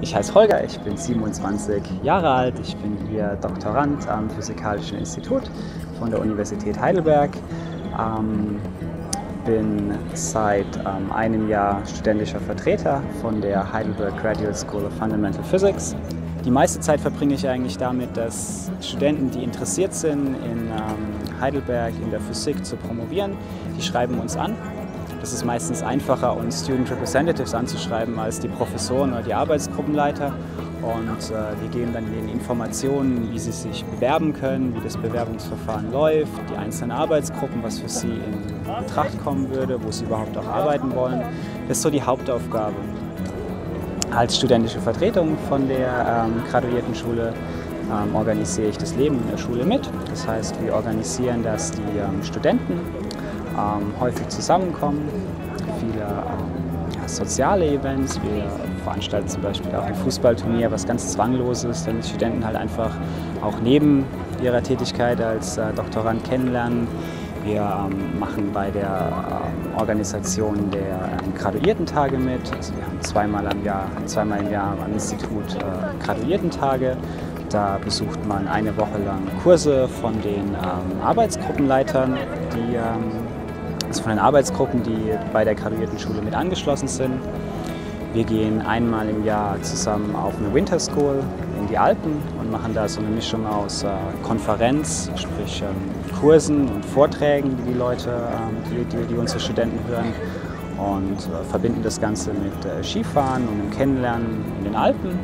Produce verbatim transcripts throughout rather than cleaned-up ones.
Ich heiße Holger, ich bin siebenundzwanzig Jahre alt, ich bin hier Doktorand am Physikalischen Institut von der Universität Heidelberg. Ähm, bin seit ähm, einem Jahr studentischer Vertreter von der Heidelberg Graduate School of Fundamental Physics. Die meiste Zeit verbringe ich eigentlich damit, dass Studenten, die interessiert sind, in ähm, Heidelberg in der Physik zu promovieren, die schreiben uns an. Es ist meistens einfacher, uns Student Representatives anzuschreiben, als die Professoren oder die Arbeitsgruppenleiter. Und äh, wir geben dann ihnen Informationen, wie sie sich bewerben können, wie das Bewerbungsverfahren läuft, die einzelnen Arbeitsgruppen, was für sie in Betracht kommen würde, wo sie überhaupt auch arbeiten wollen. Das ist so die Hauptaufgabe. Als studentische Vertretung von der ähm, Graduiertenschule ähm, organisiere ich das Leben in der Schule mit. Das heißt, wir organisieren, dass die ähm, Studenten Ähm, häufig zusammenkommen, viele ähm, ja, soziale Events. Wir veranstalten zum Beispiel auch ein Fußballturnier, was ganz zwanglos ist, damit Studenten halt einfach auch neben ihrer Tätigkeit als äh, Doktorand kennenlernen. Wir ähm, machen bei der ähm, Organisation der ähm, Graduiertentage mit. Also wir haben zweimal im Jahr, zweimal im Jahr am Institut äh, Graduiertentage. Da besucht man eine Woche lang Kurse von den ähm, Arbeitsgruppenleitern, die ähm, also von den Arbeitsgruppen, die bei der Graduiertenschule mit angeschlossen sind. Wir gehen einmal im Jahr zusammen auf eine Winter School in die Alpen und machen da so eine Mischung aus äh, Konferenz, sprich ähm, Kursen und Vorträgen, die die Leute, ähm, die, die, die unsere Studenten hören, und äh, verbinden das Ganze mit äh, Skifahren und dem Kennenlernen in den Alpen.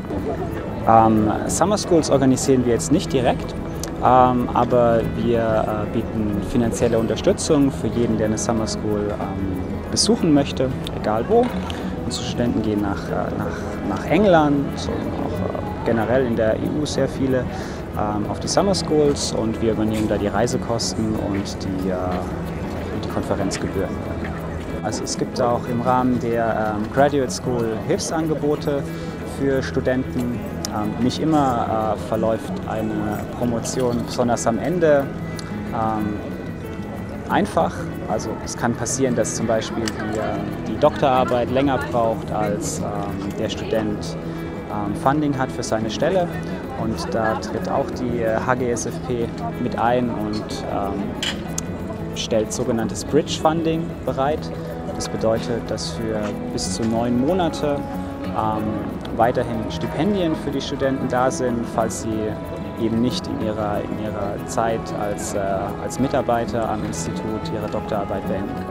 Ähm, Summer Schools organisieren wir jetzt nicht direkt. Ähm, aber wir äh, bieten finanzielle Unterstützung für jeden, der eine Summer School ähm, besuchen möchte, egal wo. Unsere Studenten gehen nach, äh, nach, nach England und auch äh, generell in der E U sehr viele ähm, auf die Summer Schools, und wir übernehmen da die Reisekosten und die, äh, die Konferenzgebühren. Also es gibt auch im Rahmen der ähm, Graduate School Hilfsangebote für Studenten. Ähm, nicht immer äh, verläuft eine Promotion, besonders am Ende, ähm, einfach. Also es kann passieren, dass zum Beispiel die, die Doktorarbeit länger braucht, als ähm, der Student ähm, Funding hat für seine Stelle. Und da tritt auch die äh, H G S F P mit ein und ähm, stellt sogenanntes Bridge Funding bereit. Das bedeutet, dass für bis zu neun Monate ähm, weiterhin Stipendien für die Studenten da sind, falls sie eben nicht in ihrer, in ihrer Zeit als, äh, als Mitarbeiter am Institut ihre Doktorarbeit beenden.